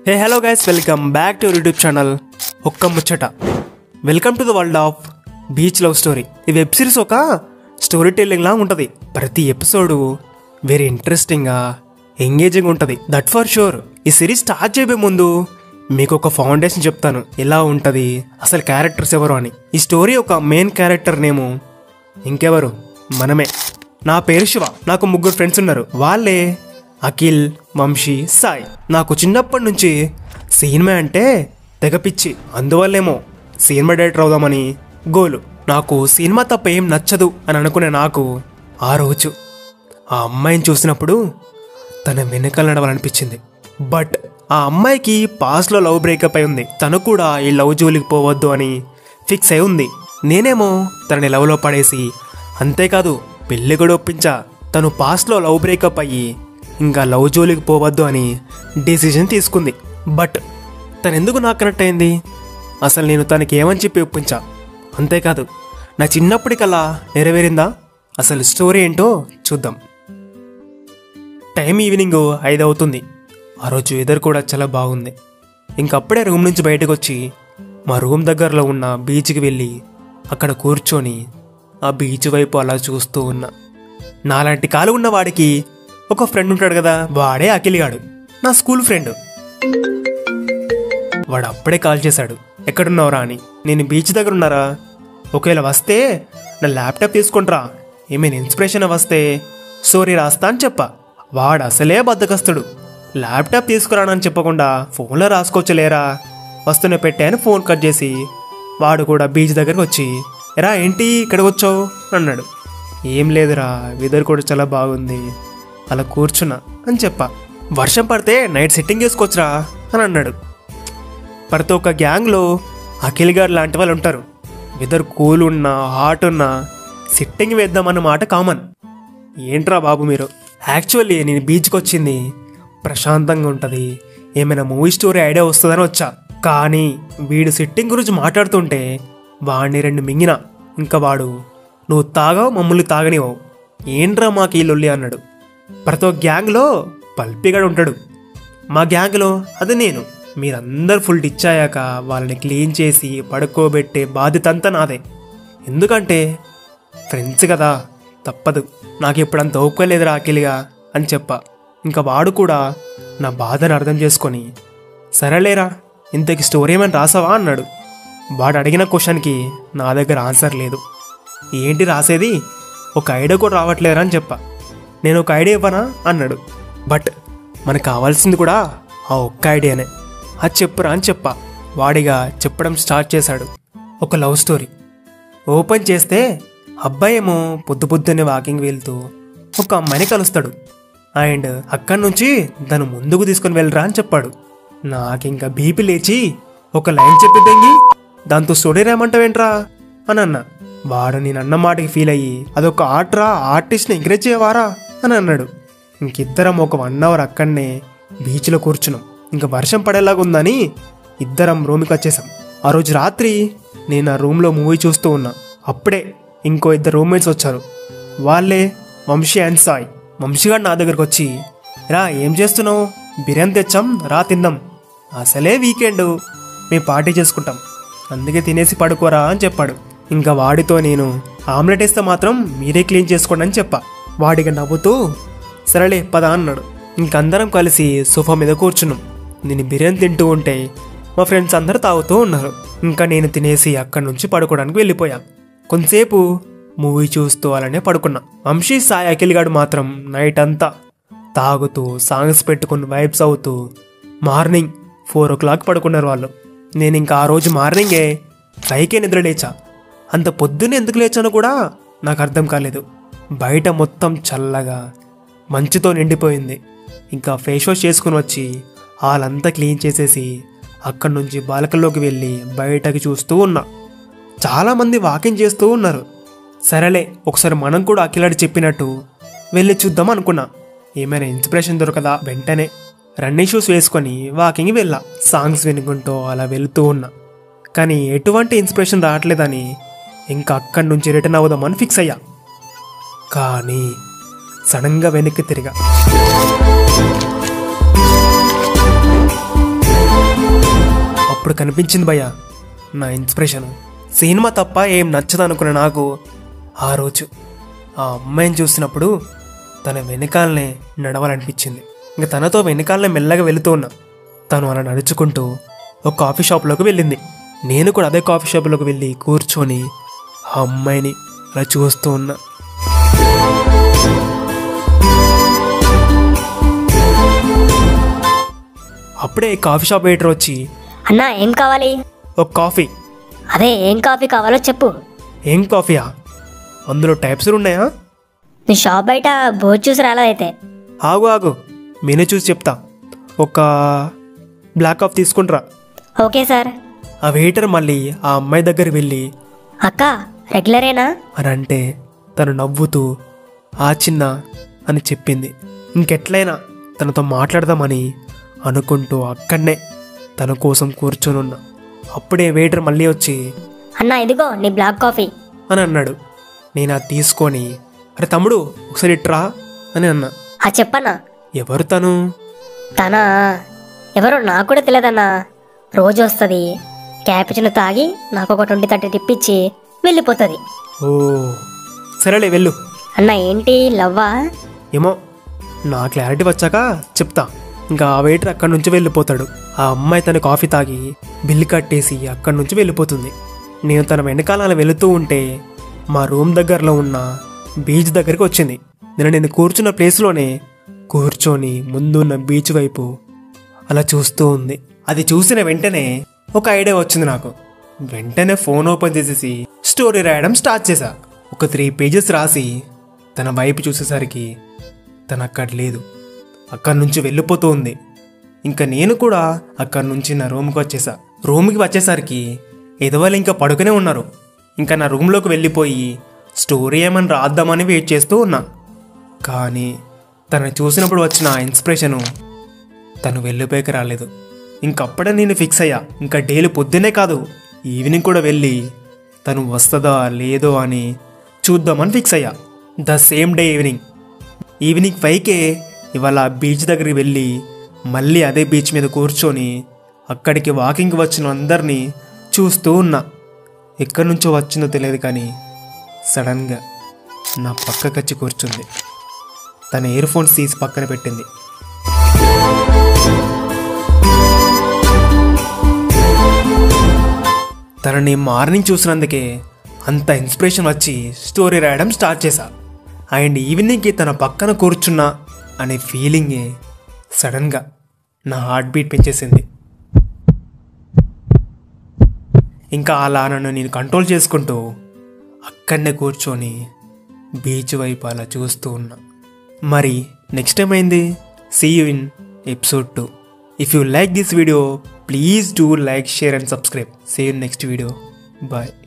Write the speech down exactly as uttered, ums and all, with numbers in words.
Hey hello guys, welcome back to YouTube channel ఒక్క ముచ్చట. Welcome to the world of beach love story. ఈ web series ఒక story telling లా ఉంటుంది. ప్రతి ఎపిసోడ్ వెరీ ఇంట్రెస్టింగ్గా ఎంగేజింగ్ ఉంటుంది, దట్ ఫర్ షూర్. ఈ సిరీస్ స్టార్ట్ చేయబోయే ముందు మీకు ఒక ఫౌండేషన్ చెప్తాను, ఎలా ఉంటుంది అసలు క్యారెక్టర్స్ ఎవరు అని. ఈ స్టోరీ ఒక మెయిన్ క్యారెక్టర్ నేము ఇంకెవరు, మనమే. నా పేరు శివ. నాకు ముగ్గురు ఫ్రెండ్స్ ఉన్నారు. వాళ్ళే అఖిల్, వంశీ, సాయి. నాకు చిన్నప్పటి నుంచి సినిమా అంటే తెగ పిచ్చి. అందువల్లేమో సినిమా డైరెక్టర్ అవుదామని గోలు. నాకు సినిమా తప్ప ఏం నచ్చదు అని అనుకునే నాకు ఆ రోజు ఆ అమ్మాయిని చూసినప్పుడు తన వెనకాల నడవాలనిపించింది. బట్ ఆ అమ్మాయికి పాస్ట్లో లవ్ బ్రేకప్ అయి ఉంది. తను కూడా ఈ లవ్ జోలికి పోవద్దు అని ఫిక్స్ అయి ఉంది. నేనేమో తనని లవ్లో పడేసి, అంతేకాదు పెళ్ళి కూడా ఒప్పించా. తను పాస్ట్లో లవ్ బ్రేకప్ అయ్యి ఇంకా లవ్ జోలికి పోవద్దు అని డెసిషన్ తీసుకుంది. బట్ తను ఎందుకు నాకు కనెక్ట్ అయింది? అసలు నేను తనకి ఏమని చెప్పి ఒప్పించా. అంతేకాదు నా చిన్నప్పటికల్లా నెరవేరిందా? అసలు స్టోరీ ఏంటో చూద్దాం. టైం ఈవినింగ్ ఐదు అవుతుంది. ఆ రోజు వెదర్ కూడా చాలా బాగుంది. ఇంకప్పుడే రూమ్ నుంచి బయటకు వచ్చి మా రూమ్ దగ్గరలో ఉన్న బీచ్కి వెళ్ళి అక్కడ కూర్చొని ఆ బీచ్ వైపు అలా చూస్తూ ఉన్నా. నాలాంటి కాలు ఉన్న వాడికి ఒక ఫ్రెండ్ ఉంటాడు కదా, వాడే అఖిల్ గాడు, నా స్కూల్ ఫ్రెండ్. వాడు అప్పుడే కాల్ చేశాడు, ఎక్కడున్నావురా అని. నేను బీచ్ దగ్గర ఉన్నారా, ఒకవేళ వస్తే నా ల్యాప్టాప్ తీసుకుంట్రా, ఏమైనా ఇన్స్పిరేషన్ వస్తే స్టోరీ రాస్తా అని చెప్పా. వాడు అసలే బద్దకస్తుడు. ల్యాప్టాప్ తీసుకురానని చెప్పకుండా ఫోన్లో రాసుకోవచ్చులేరా, వస్తూనే పెట్టాను ఫోన్ కట్ చేసి వాడు కూడా బీచ్ దగ్గరకు వచ్చి, ఎరా ఏంటి ఇక్కడికి వచ్చావు అన్నాడు. ఏం లేదురా, వెదర్ కూడా చాలా బాగుంది, అలా కూర్చున్నా అని చెప్పా. వర్షం పడితే నైట్ సిట్టింగ్ చేసుకోవచ్చురా అని అన్నాడు. ప్రతి ఒక్క గ్యాంగ్లో అఖిల్ గారు లాంటి వాళ్ళు ఉంటారు. వెదర్ కూల్ ఉన్నా హాట్ ఉన్నా సిట్టింగ్ వేద్దామన్న మాట కామన్. ఏంట్రా బాబు మీరు? యాక్చువల్లీ నేను బీచ్కి వచ్చింది ప్రశాంతంగా ఉంటుంది, ఏమైనా మూవీ స్టోరీ ఐడియా వస్తుందని వచ్చా. కానీ వీడు సిట్టింగ్ గురించి మాట్లాడుతుంటే వాడిని రెండు మింగిన. ఇంకా వాడు, నువ్వు తాగావు మమ్మల్ని తాగనివ్వు, ఏంట్రా మాకు ఈ లొల్లి అన్నాడు. ప్రతి ఒక్క గ్యాంగ్లో పల్పిగాడు ఉంటాడు. మా గ్యాంగ్లో అది నేను. మీరందరూ ఫుల్ డిచ్ అయ్యాక వాళ్ళని క్లీన్ చేసి పడుకోబెట్టే బాధ్యత అంతా నాదే. ఎందుకంటే ఫ్రెండ్స్ కదా, తప్పదు. నాకు ఇప్పుడంత ఓపికలేదురా అఖిల్గా అని చెప్పా. ఇంకా వాడు కూడా నా బాధను అర్థం చేసుకొని, సరేలేరా ఇంతకి స్టోరీ ఏమైనా రాసావా అన్నాడు. వాడు అడిగిన క్వశ్చన్కి నా దగ్గర ఆన్సర్ లేదు. ఏంటి రాసేది, ఒక ఐడియా కూడా రావట్లేరా అని చెప్పా. నేను ఒక ఐడియా ఇవ్వనా అన్నాడు. బట్ మనకు కావాల్సింది కూడా ఆ ఒక్క ఐడియానే, అది చెప్పురా అని చెప్పా. వాడిగా చెప్పడం స్టార్ట్ చేశాడు. ఒక లవ్ స్టోరీ. ఓపెన్ చేస్తే అబ్బాయి ఏమో పొద్దు పొద్దున్నే వాకింగ్ వెళ్తూ ఒక అమ్మాయిని కలుస్తాడు. అండ్ అక్కడి నుంచి తను ముందుకు తీసుకొని వెళ్ళరా అని చెప్పాడు. నాకు ఇంకా బీపీ లేచి, ఒక లైన్ చెప్పిద్దంగి దాంతో స్టోరీ రాయమంటావేంట్రా అని అన్నా. వాడు నేను అన్న మాటకి ఫీల్ అయ్యి, అదొక ఆర్ట్రా, ఆర్టిస్ట్ని ఎంకరేజ్ చేయవారా అని అన్నాడు. ఇంకిద్దరం ఒక వన్ అవర్ అక్కడనే బీచ్లో కూర్చున్నాం. ఇంకా వర్షం పడేలాగా ఉందని ఇద్దరం రూమ్కి వచ్చేసాం. ఆ రోజు రాత్రి నేను ఆ రూమ్లో మూవీ చూస్తూ ఉన్నా. అప్పుడే ఇంకో ఇద్దరు రూమ్మేట్స్ వచ్చారు. వాళ్ళే వంశీ అండ్ సాయి. వంశీగాడు నా దగ్గరకు వచ్చి, రా ఏం చేస్తున్నావు, బిర్యానీ తెచ్చాం రా తిందాం, అసలే వీకెండ్ మేము పార్టీ చేసుకుంటాం, అందుకే తినేసి పడుకోరా అని చెప్పాడు. ఇంకా వాడితో నేను, ఆమ్లెట్ వేస్తే మాత్రం మీరే క్లీన్ చేసుకోండి అని చెప్పా. వాడిగా నవ్వుతూ సరేలే పద అన్నాడు. ఇంకందరం కలిసి సోఫా మీద కూర్చున్నాం. నేను బిర్యానీ తింటూ ఉంటే మా ఫ్రెండ్స్ అందరూ తాగుతూ ఉన్నారు. ఇంకా నేను తినేసి అక్కడి నుంచి పడుకోవడానికి వెళ్ళిపోయా. కొంతసేపు మూవీ చూస్తూ అలానే పడుకున్నా. వంశీ, సాయి, అఖిల్ గాడు మాత్రం నైట్ అంతా తాగుతూ సాంగ్స్ పెట్టుకుని వైబ్స్ అవుతూ మార్నింగ్ ఫోర్ ఓ క్లాక్ పడుకున్నారు వాళ్ళు. నేను ఇంకా ఆ రోజు మార్నింగే ఫైవ్కే నిద్ర లేచా. అంత పొద్దున్నే ఎందుకు లేచానో కూడా నాకు అర్థం కాలేదు. బయట మొత్తం చల్లగా మంచుతో నిండిపోయింది. ఇంకా ఫేస్ వాష్ చేసుకుని వచ్చి వాళ్ళంతా క్లీన్ చేసేసి అక్కడి నుంచి బాల్కనీలోకి వెళ్ళి బయటకి చూస్తూ ఉన్నా. చాలామంది వాకింగ్ చేస్తూ ఉన్నారు. సరేలే ఒకసారి మనం కూడా అఖిలాడి చెప్పినట్టు వెళ్ళి చూద్దాం అనుకున్నా. ఏమైనా ఇన్స్పిరేషన్ దొరకదా, వెంటనే రన్నింగ్ షూస్ వేసుకొని వాకింగ్ వెళ్ళా. సాంగ్స్ వినుకుంటూ అలా వెళ్తూ ఉన్నా. కానీ ఎటువంటి ఇన్స్పిరేషన్ రావట్లేదని ఇంకా అక్కడి నుంచి రిటర్న్ అవుదామని ఫిక్స్ అయ్యా. కానీ సడన్గా వెనక్కి తిరిగా. కనిపించింది భయ్యా నా ఇన్స్పిరేషను. సినిమా తప్ప ఏం నచ్చదు అనుకున్న నాకు ఆ రోజు ఆ అమ్మాయిని చూసినప్పుడు తన వెనకాలనే నడవాలనిపించింది. ఇంక తనతో వెనకాలనే మెల్లగా వెళుతూ ఉన్నా. తను అలా నడుచుకుంటూ ఒక కాఫీ షాప్లోకి వెళ్ళింది. నేను కూడా అదే కాఫీ షాప్లోకి వెళ్ళి కూర్చొని ఆ అమ్మాయిని అలా చూస్తూ ఉన్నా. అప్పుడే కాఫీ షాప్ వెయిటర్ వచ్చి, అన్నా ఏం కావాలి? ఒక కాఫీ. అదే ఏం కాఫీ కావాలో చెప్పు. ఏం కాఫీయా? అందులో టైప్స్ ఉన్నాయా? నీ షాప్ బయట బోర్డు చూసి రాలేదైతే. ఆగు ఆగు మెనూ చూసి చెప్తా. ఒక బ్లాక్ కాఫీ తీసుకుంట్రా. Okay sir. ఆ వెయిటర్ మళ్ళీ ఆ అమ్మాయి దగ్గర వెళ్ళి, అక్క రెగ్యులరేనా అని అంటే తను నవ్వుతూ ఆ చిన్న అని చెప్పింది. ఇంకెట్లయినా తనతో మాట్లాడదామని అనుకుంటూ అక్కడనే తన కోసం కూర్చొని ఉన్నా. అప్పుడే వెయిటర్ మళ్ళీ వచ్చి, అన్నా ఇదిగో నీ బ్లాక్ కాఫీ అని అన్నాడు. నేను అది తీసుకొని, అరే తమ్ముడు ఒకసారి ఇట్రా అని అన్నా. ఆ చెప్పన్నా. ఎవరు తను? తనా ఎవరో నాకు కూడా తెలియదన్నా. రోజు వస్తుంది, క్యాపిచినో తాగి నాకు ఒక ట్వంటీ థర్టీ టిప్ ఇచ్చి వెళ్ళిపోతుంది. ఓ సరేలే వెళ్ళు. అన్న ఏంటి లవ్వా? ఏమో నా క్లారిటీ వచ్చాక చెప్తా. ఇంకా ఆ వెయిటర్ అక్కడి నుంచి వెళ్ళిపోతాడు. ఆ అమ్మాయి తన కాఫీ తాగి బిల్లు కట్టేసి అక్కడి నుంచి వెళ్ళిపోతుంది. నేను తన వెనకాల అలా వెళుతూ ఉంటే మా రూమ్ దగ్గరలో ఉన్న బీచ్ దగ్గరికి వచ్చింది. నేను నేను కూర్చున్న ప్లేస్లోనే కూర్చొని ముందున్న బీచ్ వైపు అలా చూస్తూ ఉంది. అది చూసిన వెంటనే ఒక ఐడియా వచ్చింది నాకు. వెంటనే ఫోన్ ఓపెన్ చేసేసి స్టోరీ రాయడం స్టార్ట్ చేశా. ఒక త్రీ పేజెస్ రాసి తన వైపు చూసేసరికి తను అక్కడ లేదు, అక్కడి నుంచి వెళ్ళిపోతూ ఉంది. ఇంకా నేను కూడా అక్కడి నుంచి నా రూమ్కి వచ్చేసా. రూమ్కి వచ్చేసరికి ఎదవాళ్ళు ఇంకా పడుకునే ఉన్నారు. ఇంకా నా రూమ్లోకి వెళ్ళిపోయి స్టోరీ ఏమని రాద్దామని వెయిట్ చేస్తూ ఉన్నా. కానీ తను చూసినప్పుడు వచ్చిన ఇన్స్పిరేషను తను వెళ్ళిపోయాక రాలేదు. ఇంకప్పుడే నేను ఫిక్స్ అయ్యా, ఇంకా డైలీ పొద్దున్నే కాదు ఈవినింగ్ కూడా వెళ్ళి తను వస్తుందా లేదో అని చూద్దామని ఫిక్స్ అయ్యా. The same day evening evening ఫైవ్కే ఇవాళ బీచ్ దగ్గరికి వెళ్ళి మళ్ళీ అదే బీచ్ మీద కూర్చొని అక్కడికి వాకింగ్కి వచ్చిన అందరినీ చూస్తూ ఉన్నా. ఎక్కడి నుంచో వచ్చిందో తెలియదు కానీ సడన్గా నా పక్కకొచ్చి కూర్చుంది. తన ఇయర్ ఫోన్స్ తీసి పక్కన పెట్టింది. తనని మార్నింగ్ చూసినందుకే అంత ఇన్స్పిరేషన్ వచ్చి స్టోరీ రాయడం స్టార్ట్ చేశా. అండ్ ఈవినింగ్కి తన పక్కన కూర్చున్నా అనే ఫీలింగే సడన్గా నా హార్ట్ బీట్ పెంచేసింది. ఇంకా అలా నన్ను నేను కంట్రోల్ చేసుకుంటూ అక్కడనే కూర్చొని బీచ్ వైపు అలా చూస్తూ ఉన్నా. మరి నెక్స్ట్ ఏమైంది? See you in episode two. If you like this video, please do like, share and subscribe. See you in next video. Bye.